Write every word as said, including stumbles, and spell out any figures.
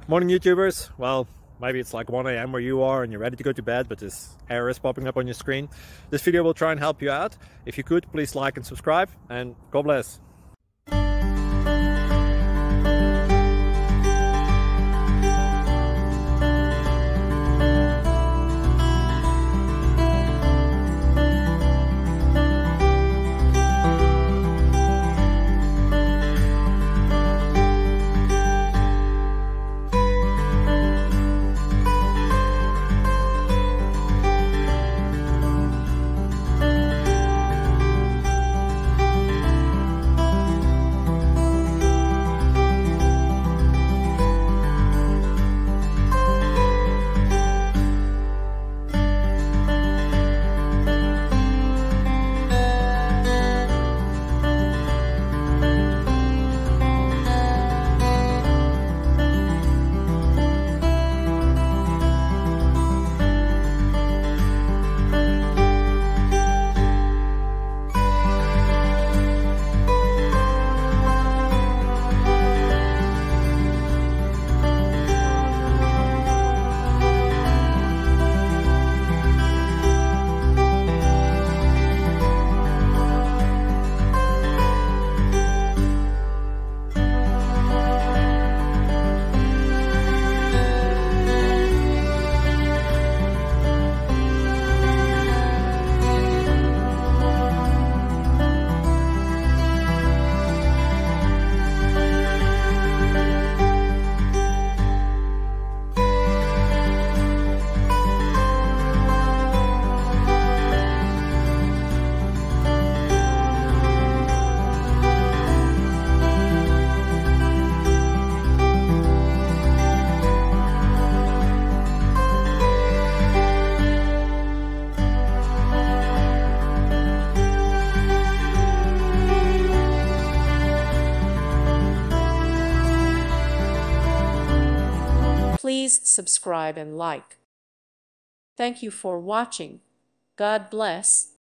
Morning YouTubers. Well, maybe it's like one A M where you are and you're ready to go to bed, but this error is popping up on your screen. This video will try and help you out. If you could, please like and subscribe, and God bless. Please subscribe and like. Thank you for watching. God bless.